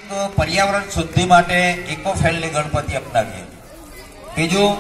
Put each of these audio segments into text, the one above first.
પર્યાવરણ શુદ્ધિ માટે ઇકો ફ્રેન્ડલી ગણપતિ અપનાવીએ. બીજું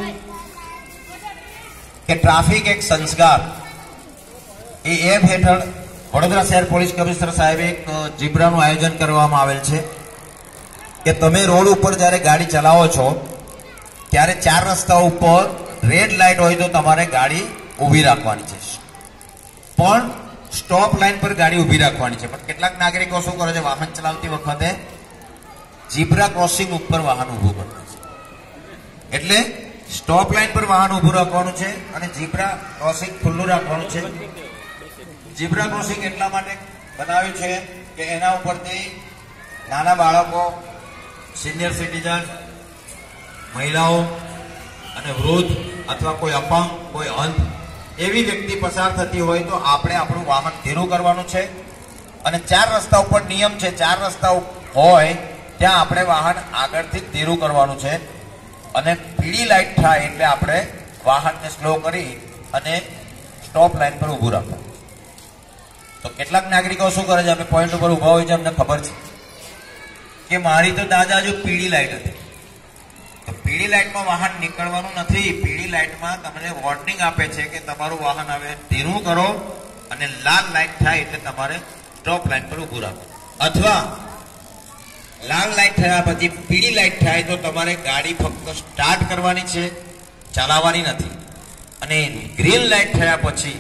કે ટ્રાફિક એક સંસ્કાર એ એપ હેઠળ વડોદરા શહેર પોલીસ કમિશનર સાહેબે એક ઝીબ્રાનું આયોજન કરવામાં આવેલ છે કે તમે રોડ ઉપર જ્યારે ગાડી ચલાવો છો ત્યારે 4 રસ્તા ઉપર રેડ લાઇટ હોય તો તમારે ગાડી ઊભી રાખવાની છે, પણ સ્ટોપ લાઇન પર ગાડી ઊભી રાખવાની છે. પણ કેટલાક નાગરિકો શું કરે છે, વાહન ચલાવતી વખતે ઝીબ્રા ક્રોસિંગ ઉપર વાહન ઊભું કરતા છે. એટલે સ્ટોપ લાઇન પર વાહન ઊભું રાખવાનું છે અને ઝીબ્રા ક્રોસિંગ ખુલ્લું રાખવાનું છે. ઝીબ્રા ક્રોસિંગ એટલા માટે બનાવ્યું છે કે એના ઉપરથી નાના બાળકો, સિનિયર સિટીઝન, મહિલાઓ અને વૃદ્ધ અથવા કોઈ અપંગ, કોઈ અંધ એવી વ્યક્તિ પસાર થતી હોય તો આપણે આપણું વાહન ધીરું કરવાનું છે. અને 4 રસ્તા ઉપર નિયમ છે, 4 રસ્તા હોય ત્યાં આપણે વાહન આગળથી ધીરું કરવાનું છે. અને પીળી લાઇટ થાય એટલે આપણે વાહનને સ્લો કરી અને સ્ટોપ લાઇન પર ઊભું રાખવાનું. તો કેટલાક નાગરિકો શું કરે છે, અમે પોઈન્ટ ઉપર ઊભા હોય છે, અમને ખબર છે કે મારી તો દાદા જો પીળી લાઇટ હતી, તો પીળી લાઇટમાં વાહન નીકળવાનું નથી. પીળી લાઇટમાં તમને વોર્નિંગ આપે છે કે તમારું વાહન હવે ધીરું કરો અને લાલ લાઇટ થાય એટલે તમારે સ્ટોપ લાઇન પર ઊભું રાખો. અથવા લાલ લાઇટ થયા પછી પીળી લાઇટ થાય તો તમારે ગાડી ફક્ત સ્ટાર્ટ કરવાની છે, ચલાવવાની નથી. અને ગ્રીન લાઇટ થયા પછી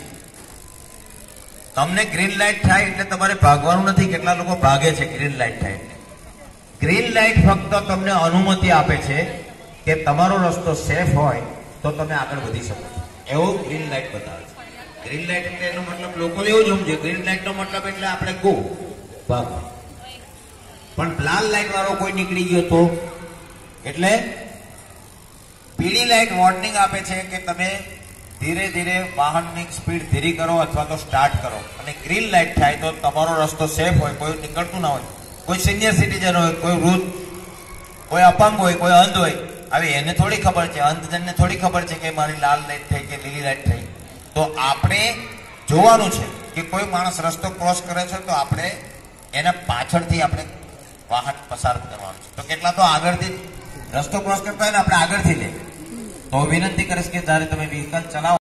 તમને ગ્રીન લાઇટ થાય એટલે તમારે ભાગવાનું નથી. કેટલા લોકો ભાગે છે ગ્રીન લાઇટ થાય એટલે. ગ્રીન લાઇટ ફક્ત તમને અનુમતિ આપે છે કે તમારો રસ્તો સેફ હોય તો તમે આગળ વધી શકો છો, એવું ગ્રીન લાઇટ બતાવે છે. ગ્રીન લાઇટ એટલે એનો મતલબ લોકો એવું જ સમજે, ગ્રીન લાઇટ નો મતલબ એટલે આપણે ગો ભાગ. પણ લાલ લાઇટ વાળો કોઈ નીકળી ગયો તો, એટલે પીળી લાઇટ વોર્નિંગ આપે છે કે તમે ધીરે ધીરે વાહનની સ્પીડ ધીરી કરો અથવા તો સ્ટાર્ટ કરો. અને ગ્રીન લાઇટ થાય તો તમારો રસ્તો સેફ હોય, કોઈ નીકળતું ના હોય, કોઈ સિનિયર સિટીઝન હોય, કોઈ વૃદ્ધ, કોઈ અપંગ હોય, કોઈ અંધ હોય. હવે એને થોડી ખબર છે, અંધજનને થોડી ખબર છે કે મારી લાલ લાઇટ થઈ કે લીલી લાઇટ થઈ. તો આપણે જોવાનું છે કે કોઈ માણસ રસ્તો ક્રોસ કરે છે તો આપણે એના પાછળથી આપણે વાહન પસાર કરવાનું છે. તો કેટલા તો આગળથી રસ્તો ક્રોસ કરતા હોય ને આપણે આગળથી લે. તો વિનંતી કરીશ કે જ્યારે તમે વ્હીકલ ચલાવો